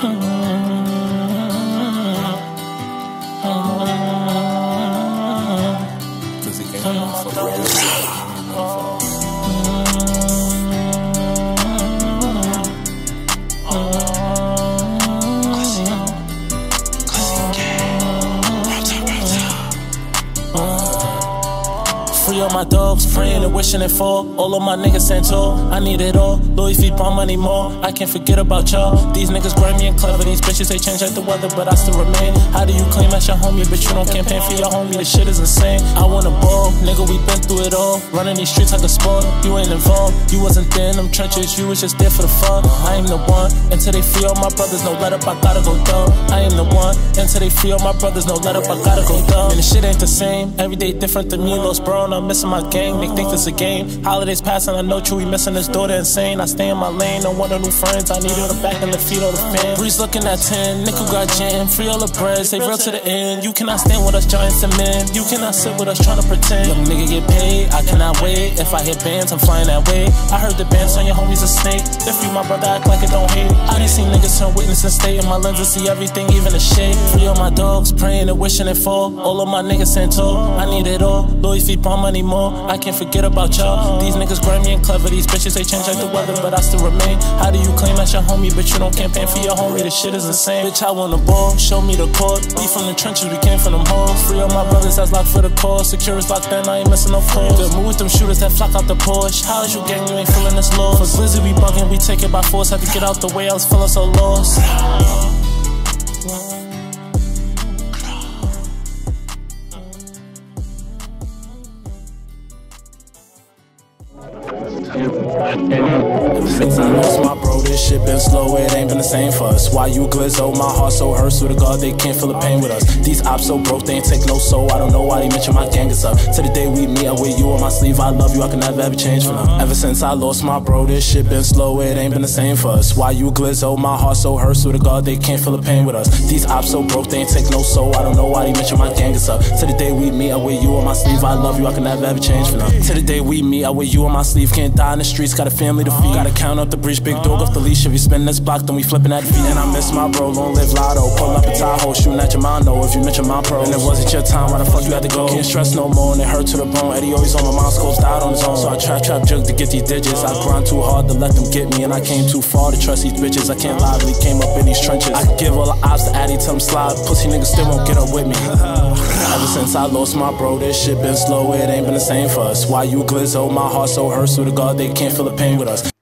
Cause he can't fuck with Free all my dogs, praying and wishing it for all of my niggas sent tall. I need it all, Louis V, my money more. I can't forget about y'all. These niggas grimy and clever, these bitches they change like the weather, but I still remain. How do you claim that's your homie, but you don't campaign for your homie? This shit is insane. I want a ball, nigga, we been through it all. Running these streets like a sport, you ain't involved. You wasn't there in them trenches, you was just there for the fun. I am the one, until they free all my brothers, no let up, I gotta go dumb. I am the one, until they free all my brothers, no let up, I gotta go dumb. And the shit ain't the same, every day different than me, lost bro. I'm missing my gang, they think this a game. Holidays passing, I know Chewy missing his daughter insane. I stay in my lane, don't want no new friends. I need all the back and the feet, all the fan. Breeze looking at 10, nickel got jam. Free all the bread, stay real to the end. You cannot stand with us giants and men. You cannot sit with us trying to pretend. Young nigga get paid, I cannot wait. If I hit bands, I'm flying that way. I heard the bands on your homies a snake. If you my brother, act like it don't hate. I done seen niggas turn witness and stay in my lenses, see everything, even the shade. Free all my dogs, praying and wishing it for all of my niggas sent tall. I need it all, Louis V, my money more. I can't forget about y'all. These niggas grimy and clever, these bitches they change like the weather, but I still remain. How do you claim that's your homie, but you don't campaign for your homie? This shit is insane. Bitch, I want the ball, show me the court. We from the trenches, we came from them hoes. Free all my brothers that's locked for the cause. Secure is locked in, I ain't missing no calls. Good move with them shooters that flock out the Porsche. How is you gang, you ain't feeling this low? For Glizzy we bugging, we take it by force. Had to get out the way, I was feeling so lost. Since I lost my bro, this shit been slow, it ain't been the same for us. Why you glizzo, my heart so hurt, swear to God they can't feel the pain with us. These ops so broke, they ain't take no soul, I don't know why they mention my gang is up. To the day we meet, I wear you on my sleeve, I love you, I can never ever change for now. Ever since I lost my bro, this shit been slow, it ain't been the same for us. Why you glizzo, my heart so hurt, swear to God they can't feel the pain with us. These ops so broke, they ain't take no soul, I don't know why they mention my gang is up. To the day we meet, I wear you on my sleeve, I love you, I can never ever change for now. To the day we meet, I wear you on my sleeve, can't die in the streets, got a family to feed. Gotta count up the breach, big dog off the leash. If you spin this block, then we flipping at feet. And I miss my bro, long live Lotto. Pull up a Tahoe, shooting at your mono. If you mention my pro, and it wasn't your time, why the fuck you had to go? Can't stress no more, and it hurt to the bone. Eddie always on my mind, Scopes died on his own. So I trap jug to get these digits. I grind too hard to let them get me, and I came too far to trust these bitches. I can't lie, really came up in these trenches. I could give all the ops to Addy, tell them slide. Pussy niggas still won't get up with me. Ever since I lost my bro, this shit been slow, it ain't been the same for us. Why you glizzo, my heart so hurt, swear to God they can't feel the pain with us.